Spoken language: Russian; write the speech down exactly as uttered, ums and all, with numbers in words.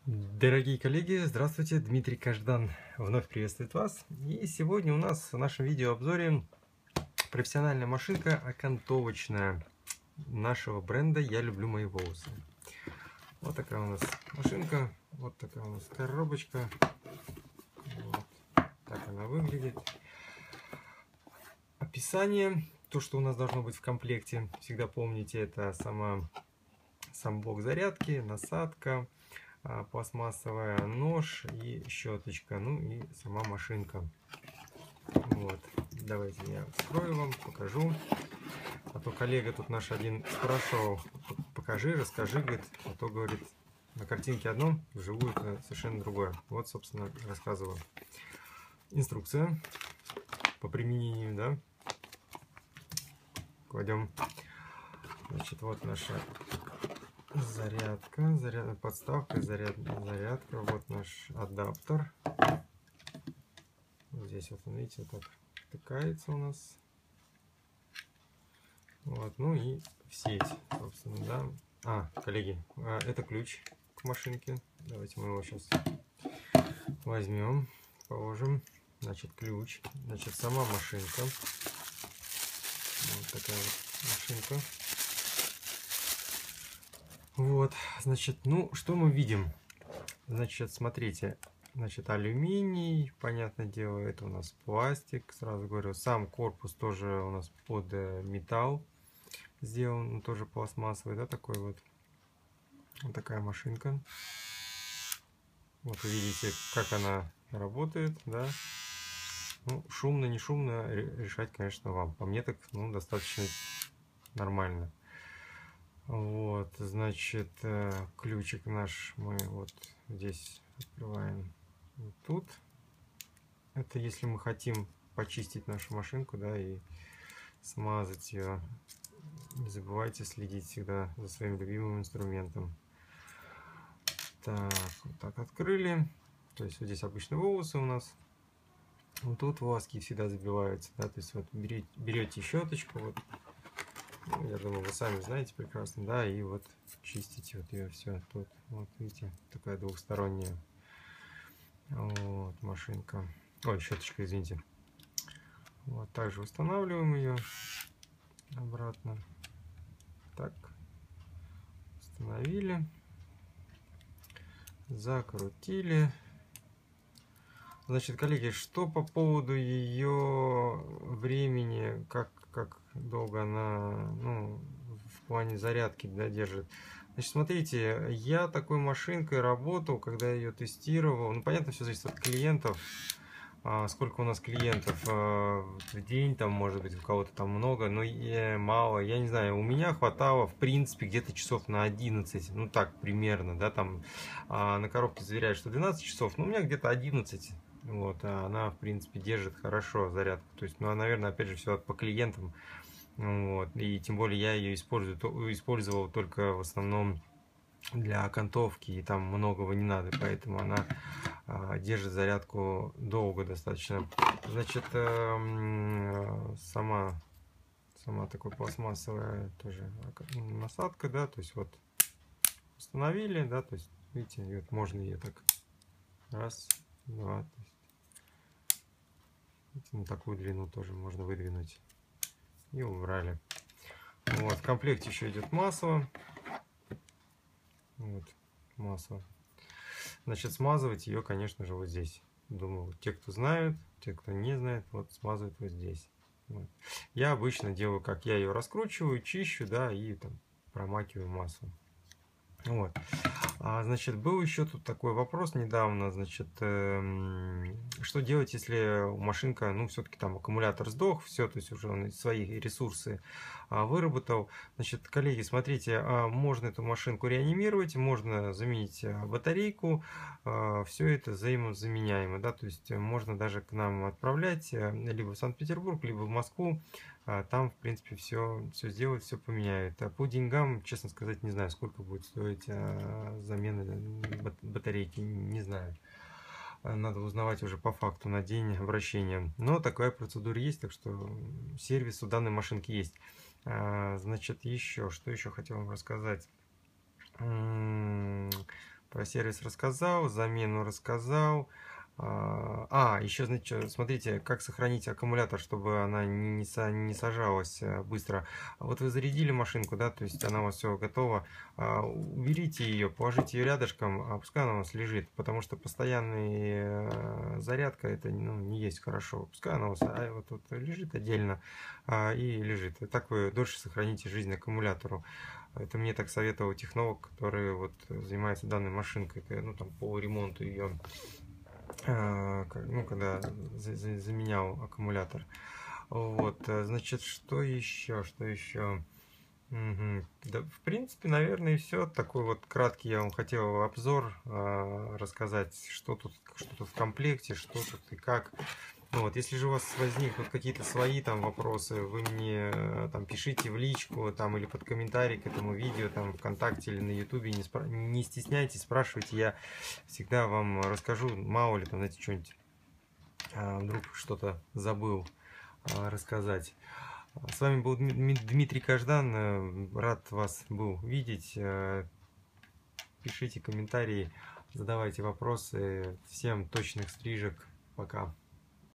Дорогие коллеги, здравствуйте, Дмитрий Каждан вновь приветствует вас. И сегодня у нас в нашем видеообзоре профессиональная машинка окантовочная нашего бренда «Я люблю мои волосы». Вот такая у нас машинка, вот такая у нас коробочка, вот так она выглядит. Описание, то, что у нас должно быть в комплекте, всегда помните, это сама, сам блок зарядки, насадка, пластмассовая, нож и щеточка, ну и сама машинка. Вот, давайте я вскрою вам, покажу. А то коллега тут наш один спрашивал: покажи, расскажи, говорит, а то, говорит, на картинке одно, вживую это совершенно другое. Вот, собственно, рассказываю. Инструкция по применению, да. Кладем, значит, вот наша зарядка, зарядная подставка, заряд, зарядка, вот наш адаптер. Здесь вот, видите, так втыкается у нас. Вот, ну и в сеть, собственно, да. А, коллеги, это ключ к машинке. Давайте мы его сейчас возьмем, положим. Значит, ключ, значит, сама машинка. Вот такая вот машинка. Вот, значит, ну, что мы видим? Значит, смотрите, значит, алюминий, понятное дело, это у нас пластик, сразу говорю, сам корпус тоже у нас под металл сделан, тоже пластмассовый, да, такой вот. Вот такая машинка. Вот вы видите, как она работает, да. Ну, шумно, не шумно, решать, конечно, вам. По мне так, ну, достаточно нормально. Вот, значит, ключик наш мы вот здесь открываем. Вот тут. Это если мы хотим почистить нашу машинку, да, и смазать ее. Не забывайте следить всегда за своим любимым инструментом. Так, вот так открыли. То есть вот здесь обычные волосы у нас. Вот тут волоски всегда забиваются, да, то есть вот берете, берете щеточку, вот. Ну, я думаю, вы сами знаете прекрасно, да, и вот чистите вот ее все тут. Вот видите, такая двухсторонняя вот машинка. Ой, щеточка, извините. Вот также устанавливаем ее обратно. Так, установили, закрутили. Значит, коллеги, что по поводу ее времени, как, как долго она, ну, в плане зарядки, да, держит. Значит, смотрите, я такой машинкой работал, когда я ее тестировал. Ну, понятно, все зависит от клиентов. А, сколько у нас клиентов а, в день, там, может быть, у кого-то там много, но и мало. Я не знаю, у меня хватало, в принципе, где-то часов на одиннадцать, ну, так, примерно, да, там, а, на коробке заверяют, что двенадцать часов, но у меня где-то одиннадцать. Вот, а она, в принципе, держит хорошо зарядку. То есть, ну, наверное, опять же, все по клиентам. Вот, и тем более я ее использую, использовал только в основном для окантовки, и там многого не надо, поэтому она а, держит зарядку долго достаточно. Значит, э, сама, сама такой пластмассовая тоже насадка, да, то есть вот установили, да, то есть, видите, вот можно ее так раз, два, то есть, видите, на такую длину тоже можно выдвинуть. И убрали. Вот, в комплекте еще идет масло. Вот, масло. Значит, смазывать ее, конечно же, вот здесь. Думаю, те, кто знают, те, кто не знает, вот смазывают вот здесь. Вот. Я обычно делаю, как я ее раскручиваю, чищу, да, и там промакиваю маслом. Вот. А, значит, был еще тут такой вопрос недавно, значит, э, что делать, если машинка, ну, все-таки там аккумулятор сдох, все, то есть уже он свои ресурсы а, выработал. Значит, коллеги, смотрите, а, можно эту машинку реанимировать, можно заменить батарейку, а, все это взаимозаменяемо, да, то есть можно даже к нам отправлять либо в Санкт-Петербург, либо в Москву. Там, в принципе, все, все сделают, все поменяют. А по деньгам, честно сказать, не знаю, сколько будет стоить а, замена батарейки, не знаю. Надо узнавать уже по факту на день обращения. Но такая процедура есть, так что сервис у данной машинки есть. А, значит, еще, что еще хотел вам рассказать. Про сервис рассказал, замену рассказал. А, еще, значит, смотрите, как сохранить аккумулятор, чтобы она не, не, са- не сажалась э, быстро. Вот вы зарядили машинку, да, то есть она у вас все готова. А, уберите ее, положите ее рядышком, а пускай она у вас лежит, потому что постоянная зарядка это, ну, не есть хорошо. Пускай она у вас а, вот, вот лежит отдельно а, и лежит. И так вы дольше сохраните жизнь аккумулятору. Это мне так советовал технолог, который вот занимается данной машинкой, ну там по ремонту ее, ну когда заменял аккумулятор. Вот, значит, что еще, что еще? Угу. Да, в принципе, наверное, и все. Такой вот краткий я вам хотел обзор э, рассказать, что тут, что тут в комплекте, что тут и как. Ну вот, если же у вас возникнут какие-то свои там вопросы, вы мне там пишите в личку там или под комментарий к этому видео там ВКонтакте или на Ютубе, не, спра- не стесняйтесь, спрашивайте, я всегда вам расскажу, мало ли там, знаете, что-нибудь, а, вдруг что-то забыл а, рассказать. С вами был Дмитрий Каждан, рад вас был видеть, пишите комментарии, задавайте вопросы, всем точных стрижек, пока.